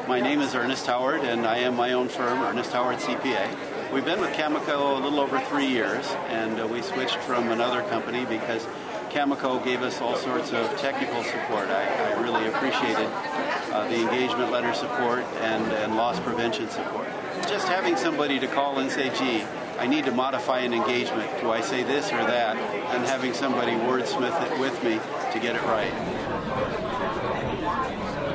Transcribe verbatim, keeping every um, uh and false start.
My name is Ernest Howard, and I am my own firm, Ernest Howard C P A. We've been with CAMICO a little over three years, and uh, we switched from another company because CAMICO gave us all sorts of technical support. I, I really appreciated uh, the engagement letter support and, and loss prevention support. Just having somebody to call and say, gee, I need to modify an engagement. Do I say this or that? And having somebody wordsmith it with me to get it right.